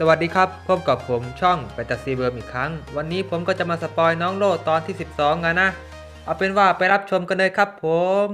สวัสดีครับพบกับผมช่องแฟนตาซีเวิร์มอีกครั้งวันนี้ผมก็จะมาสปอยน้องโลตอนที่12กันนะเอาเป็นว่าไปรับชมกันเลยครับผม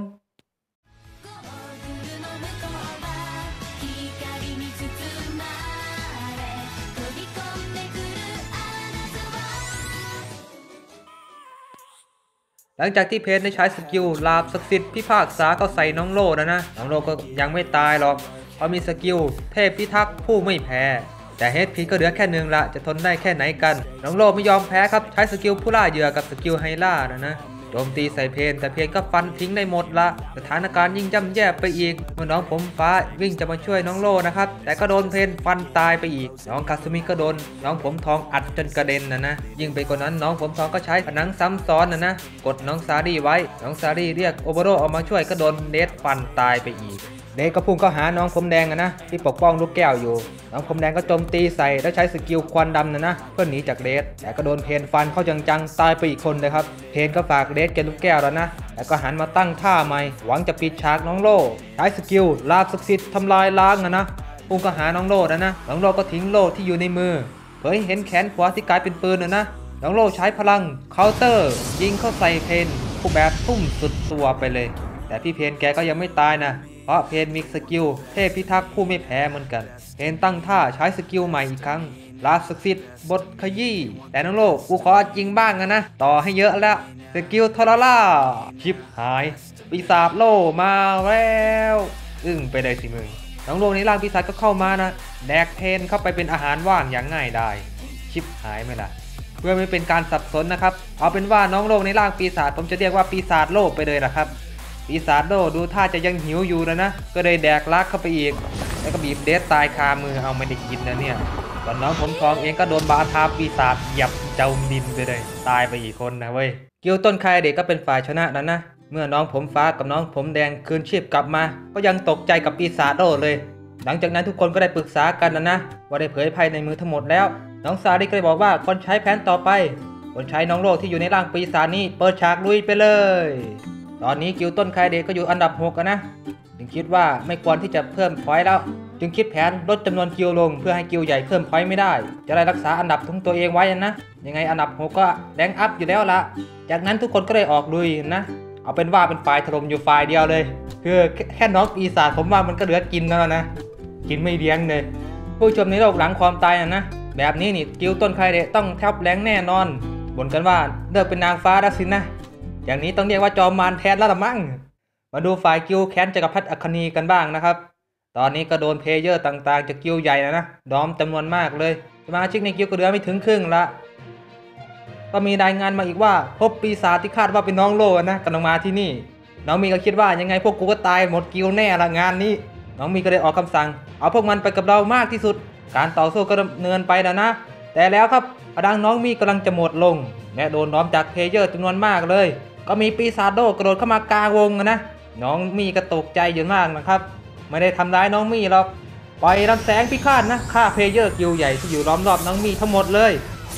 หลังจากที่เพนได้ใช้สกิลลาบศักดิ์สิทธิ์พิพากษาก็ใส่น้องโลนะน้องโลก็ยังไม่ตายหรอกเพราะมีสกิลเทพพิทักษ์ผู้ไม่แพ้แต่เฮดพีก็เหลือแค่หนึ่งละจะทนได้แค่ไหนกันน้องโลไม่ยอมแพ้ครับใช้สกิลผู้ล่าเหยื่อกับสกิลไฮล่านะโจมตีใส่เพนแต่เพนก็ฟันทิ้งได้หมดละสถานการณ์ยิ่งย่ำแย่ไปอีกเมื่อน้องผมฟ้าวิ่งจะมาช่วยน้องโลนะครับแต่ก็โดนเพนฟันตายไปอีกน้องคาซุมิก็โดนน้องผมทองอัดจนกระเด็นนะยิ่งไปกว่านั้นน้องผมทองก็ใช้ผนังซ้ำซ้อนนะกดน้องซารีไว้น้องซารีเรียกโอเบโรออกมาช่วยก็โดนเดดฟันตายไปอีกเดดก็พุ่งเข้าหาน้องผมแดงนะที่ปกป้องลูกแก้วอยู่น้องผมแดงก็โจมตีใส่แล้วใช้สกิลควันดำนะเพื่อหนีจากเดดแต่ก็โดนเพนฟันเข้าจังๆตายไปอีกคนเลยครับเพนก็ฝากเดดเก็บลูกแก้วแล้วนะแล้วก็หันมาตั้งท่าใหม่หวังจะปิดฉากน้องโลใช้สกิลลาบศักดิ์สิทธิ์ทำลายล้างนะพุ่งเข้าหาน้องโลนะน้องโลก็ทิ้งโลที่อยู่ในมือเผยเห็นแขนขวาที่กลายเป็นปืนนะน้องโลใช้พลังเคาน์เตอร์ยิงเข้าใส่เพนผู้แบบทุ่มสุดตัวไปเลยแต่พี่เพนแกก็ยังไม่ตายนะเพราะเพนมีสกิลเทพพิทักษ์ผู้ไม่แพ้เหมือนกันเพนตั้งท่าใช้สกิลใหม่อีกครั้งลาศักดิ์สิทธิ์บทขยี้แต่น้องโลกูขอจริงบ้างนะต่อให้เยอะแล้วสกิลทอร์ล่าชิปหายปีศาจโลมาแล้วอึ้งไปเลยสิมึงน้องโลในร่างปีศาจก็เข้ามานะแดกเพนเข้าไปเป็นอาหารว่างอย่างง่ายได้ชิปหายไหมล่ะเพื่อไม่เป็นการสับสนนะครับเอาเป็นว่าน้องโลในร่างปีศาจผมจะเรียกว่าปีศาจโลไปเลยนะครับปีศาจโลดูท่าจะยังหิวอยู่นะก็เลยแดกลักเข้าไปอีกแล้วก็บีบเดสตายคามือเอาไม่ได้กินนะเนี่ยส่วนน้องผมทองเองก็โดนบาทาปีศาจหยับเจ้าดินไปเลยตายไปอีกคนนะเว้ยกิลต้นคายเด็กก็เป็นฝ่ายชนะนะเมื่อน้องผมฟ้ากับน้องผมแดงคืนชีพกลับมาก็ยังตกใจกับปีศาจโลเลยหลังจากนั้นทุกคนก็ได้ปรึกษากันนะว่าได้เผยภัยในมือทั้งหมดแล้วน้องซาริก็เลยบอกว่าคนใช้แผนต่อไปคนใช้น้องโลที่อยู่ในร่างปีศาจนี้เปิดฉากลุยไปเลยตอนนี้กิลต้นคายเด็กก็อยู่อันดับ6นะจึงคิดว่าไม่ควรที่จะเพิ่มพอยต์แล้วจึงคิดแผนลดจำนวนกิลลงเพื่อให้กิลใหญ่เพิ่มพอยต์ไม่ได้จะได้รักษาอันดับของตัวเองไว้นะยังไงอันดับ6ก็แรงอัพอยู่แล้วละจากนั้นทุกคนก็ได้ออกลุยนะเอาเป็นว่าเป็นฝ่ายถล่มอยู่ฝ่ายเดียวเลยคือแค่น้องปีศาจผมว่ามันก็เหลือกินแล้วนะกินไม่เลี้ยงเลยผู้ชมในโลกหลังความตายนะแบบนี้นี่กิลต้นไคเดะต้องแทบแรงแน่นอนบ่นกันว่าเลิกเป็นนางฟ้าแล้วสินะอย่างนี้ต้องเรียกว่าจอมมารแทนแล้วละมั้งมาดูฝ่ายกิลแค้นจักรพรรดิอัคนีกันบ้างนะครับตอนนี้ก็โดนเพลเยอร์ต่างๆจากกิลใหญ่นะดอมจำนวนมากเลยสมาชิกในกิลก็เหลือไม่ถึงครึ่งละก็มีรายงานมาอีกว่าพบปีศาจที่คาดว่าเป็นน้องโลนะกำลังมาที่นี่น้องมีก็คิดว่ายังไงพวกกูก็ตายหมดกิลแน่ละงานนี้น้องมีก็ได้ออกคำสั่งเอาพวกมันไปกับเรามากที่สุดการต่อสู้ก็ดำเนินไปนะแต่แล้วครับพลังน้องมีกำลังจะหมดลงและโดนล้อมจากเพลเยอร์จำนวนมากเลยก็มีปีศาจโลกระโดดเข้ามากลางวงนะน้องมีก็ตกใจอยู่มากนะครับไม่ได้ทำร้ายน้องมีหรอกปล่อยลำแสงพิฆาตนะฆ่าเพลเยอร์กิลใหญ่ที่อยู่ล้อมรอบน้องมีทั้งหมดเลย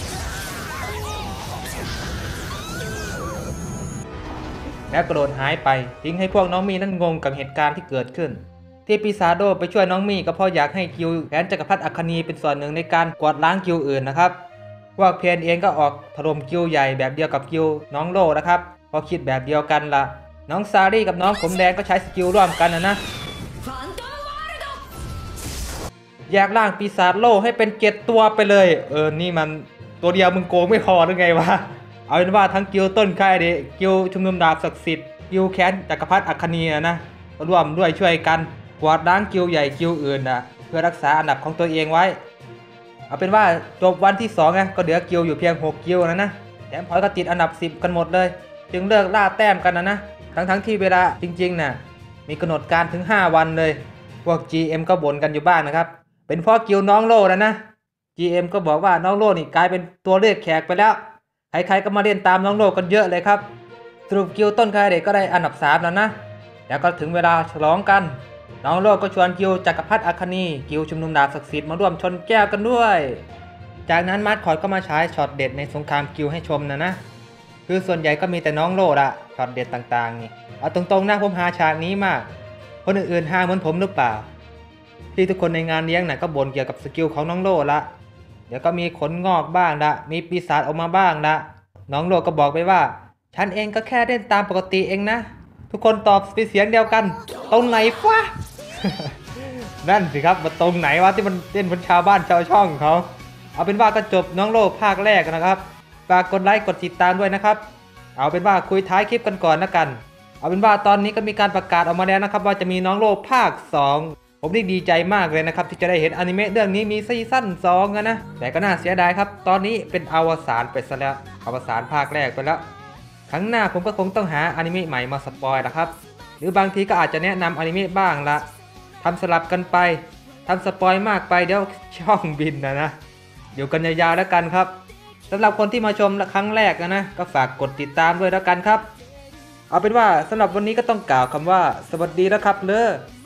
แล้วกระโดดหายไปทิ้งให้พวกน้องมีนั้นงงกับเหตุการณ์ที่เกิดขึ้นที่ปีศาจโลไปช่วยน้องมีก็เพราะอยากให้กิลแผนจักรพรรดิอัคนีเป็นส่วนหนึ่งในการกวาดล้างกิลอื่นนะครับพวกเพนเองก็ออกถล่มกิลใหญ่แบบเดียวกับกิลน้องโลนะครับพอคิดแบบเดียวกันละน้องซารีกับน้องผมแดงก็ใช้สกิลร่วมกันนะแยกร่างปีศาจโลให้เป็น7ตัวไปเลยนี่มันตัวเดียวมึงโกงไม่พอหรือไงวะเอาเป็นว่าทั้งกิลต้นค่ายเดกิลชุมนุมดาบศักดิ์สิทธิ์กิลแค้นจักรพรรดิอัคนีนะร่วมด้วยช่วยกันกวาดล้างกิลใหญ่กิลอื่นเพื่อรักษาอันดับของตัวเองไว้เอาเป็นว่าจบวันที่2นะก็เหลือกิลอยู่เพียง6กิลนะแถมพอยก็ติดอันดับ10กันหมดเลยจึงเลิกล่าแต้มกันนะทั้งที่เวลาจริงๆมีกำหนดการถึง5วันเลยพวก GM ก็บ่นกันอยู่บ้างนะครับเป็นเพราะกิลน้องโลนะ GM ก็บอกว่าน้องโลนี่กลายเป็นตัวเลือกแขกไปแล้วใครๆก็มาเล่นตามน้องโลกันเยอะเลยครับสรุปกิลต้นคายเด็กก็ได้อันดับ3แล้วนะแล้วก็ถึงเวลาฉลองกันน้องโลก็ชวนกิลจักรพรรดิอัคนีกิลชุมนุมดาบศักดิ์สิทธิ์มาร่วมชนแก้วกันด้วยจากนั้นมาร์คอร์ดก็มาใช้ช็อตเด็ดในสงครามกิลให้ชมนะคือส่วนใหญ่ก็มีแต่น้องโลละช็อตเด็ดต่างๆนี่เอาตรงๆนะผมหาฉากนี้มากคนอื่นๆหาเหมือนผมหรือเปล่าที่ทุกคนในงานเลี้ยงน่ะก็บ่นเกี่ยวกับสกิลของน้องโลละเดี๋ยวก็มีขนงอกบ้างละมีปีศาจออกมาบ้างละน้องโลก็บอกไปว่าฉันเองก็แค่เล่นตามปกติเองนะทุกคนตอบเป็นเสียงเดียวกันตรงไหนวะ นั่นสิครับมาตรงไหนวะที่มันเล่นบนชาวบ้านชาวช่องเขาเอาเป็นว่าก็จบน้องโลภาคแรกนะครับฝากกดไลค์กดติดตามด้วยนะครับเอาเป็นว่าคุยท้ายคลิปกันก่อนนะกันเอาเป็นว่าตอนนี้ก็มีการประกาศออกมาแล้วนะครับว่าจะมีน้องโลภาค 2ผมนี่ดีใจมากเลยนะครับที่จะได้เห็นอนิเมะเรื่องนี้มีซีซั่น2นะแต่ก็น่าเสียดายครับตอนนี้เป็นอวสานไปซะแล้วอวสานภาคแรกไปแล้วครั้งหน้าผมก็คงต้องหาอนิเมะใหม่มาสปอยนะครับหรือบางทีก็อาจจะแนะนำอนิเมะบ้างละทำสลับกันไปทำสปอยมากไปเดี๋ยวช่องบินนะอยู่กันยาวๆแล้วกันครับสำหรับคนที่มาชมครั้งแรกนะก็ฝากกดติดตามด้วยแล้วกันครับเอาเป็นว่าสำหรับวันนี้ก็ต้องกล่าวคำว่าสวัสดีแล้วครับ